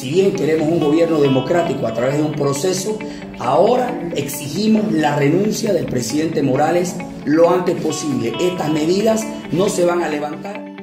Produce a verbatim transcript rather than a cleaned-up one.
si bien queremos un gobierno democrático a través de un proceso, ahora exigimos la renuncia del presidente Morales lo antes posible. Estas medidas no se van a levantar.